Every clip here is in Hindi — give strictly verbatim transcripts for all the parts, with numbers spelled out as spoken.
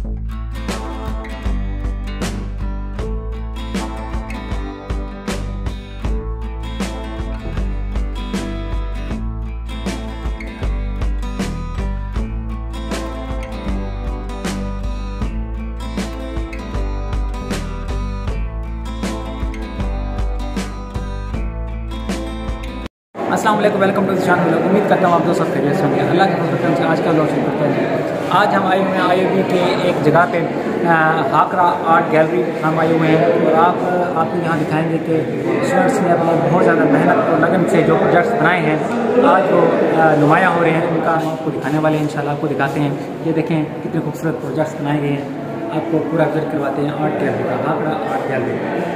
अस्सलाम वालेकुम, वेलकम टू द चैनल। उम्मीद करता हूँ आप दोस्त सब खैरियत से होंगे। अल्लाह के फजल से आज का व्लॉग शुरू करते हैं। आज हम आए हुए हैं आई बी के एक जगह पे, हाकरा आर्ट गैलरी हम आए हुए हैं और आप आपको यहाँ दिखाएंगे कि स्टूडेंट्स ने अपना बहुत ज़्यादा मेहनत और लगन से जो प्रोजेक्ट्स बनाए हैं आज वो नुमायाँ हो रहे हैं, उनका हम आपको दिखाने वाले हैं। इंशाल्लाह आपको दिखाते हैं। ये देखें कितने खूबसूरत प्रोजेक्ट्स बनाए गए हैं, आपको पूरा विजिट करवाते हैं आर्ट गैलरी का, हाकरा आर्ट गैलरी।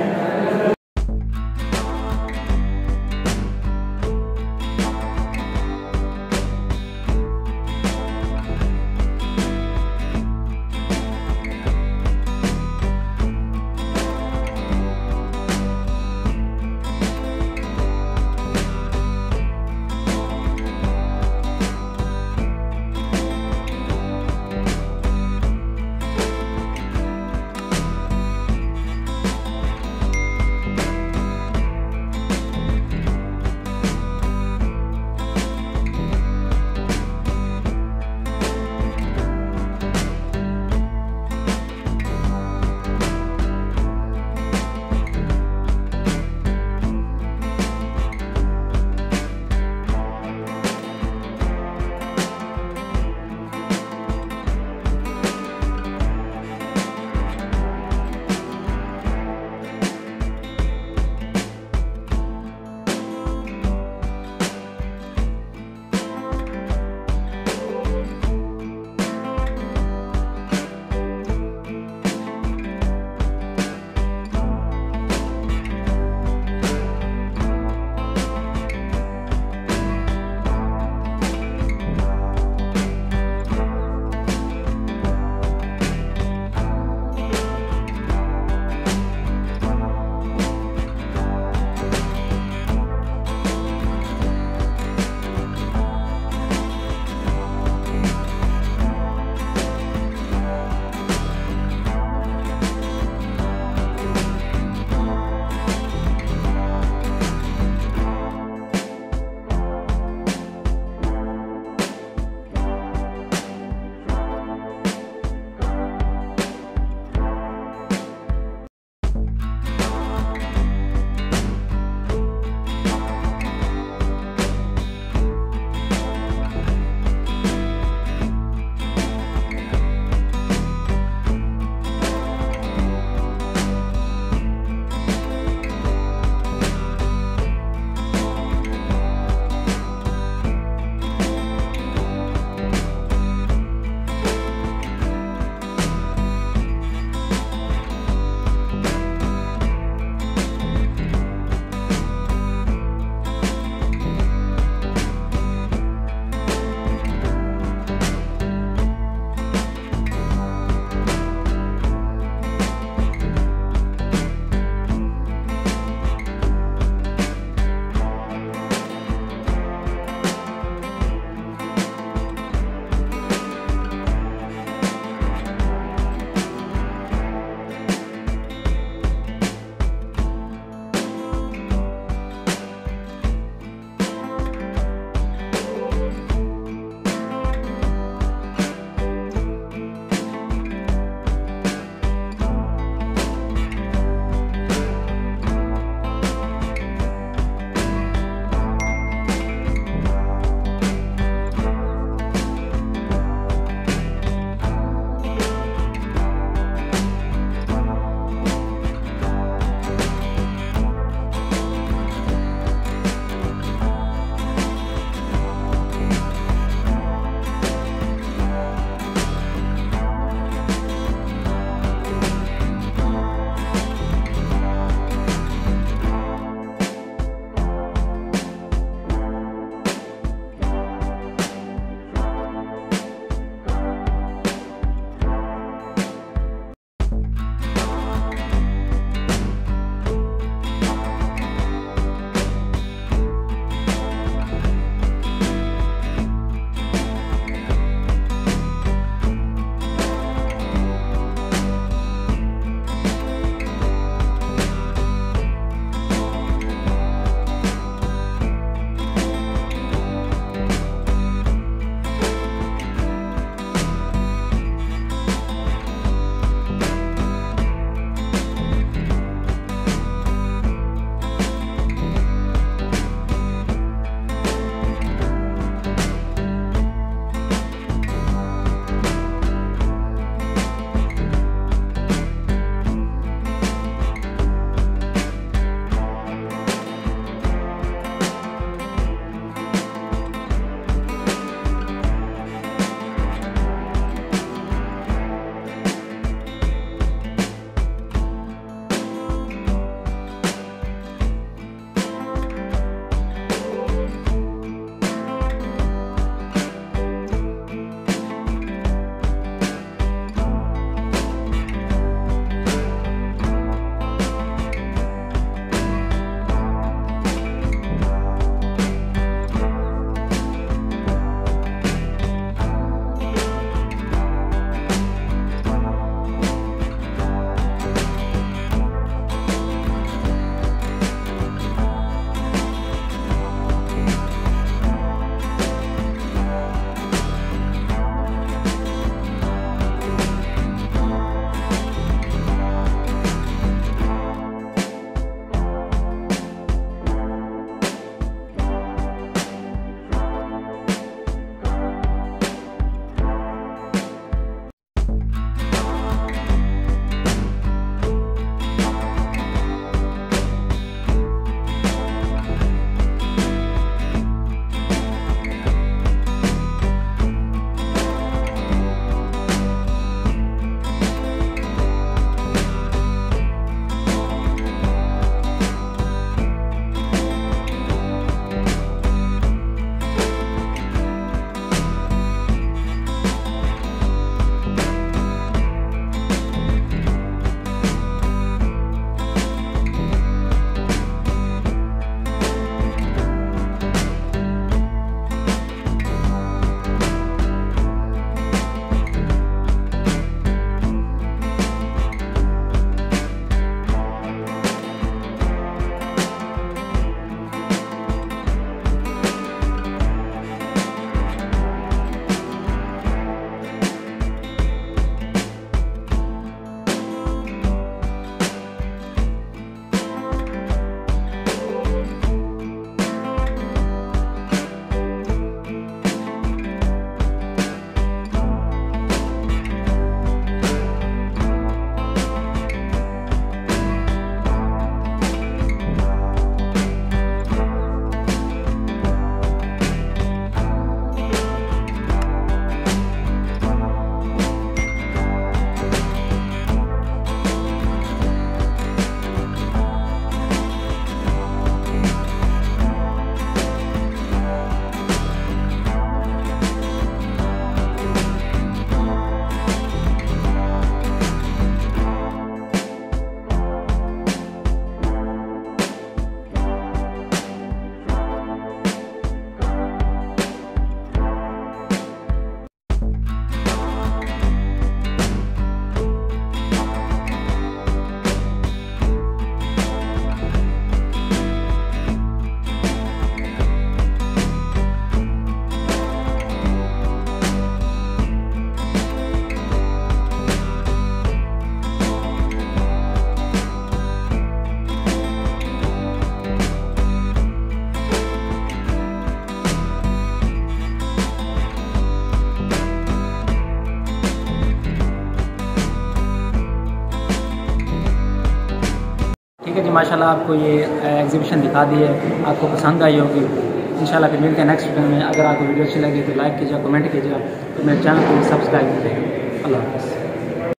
ठीक है जी, माशाल्लाह आपको ये एग्जीबिशन दिखा दी है, आपको पसंद आई होगी। इंशाल्लाह फिर मिलते हैं नेक्स्ट वीडियो में। अगर आपको वीडियो अच्छी लगी तो लाइक कीजिएगा, कमेंट कीजिएगा, तो मेरे चैनल को सब्सक्राइब कीजिएगा। अल्लाह हाफ़िज़।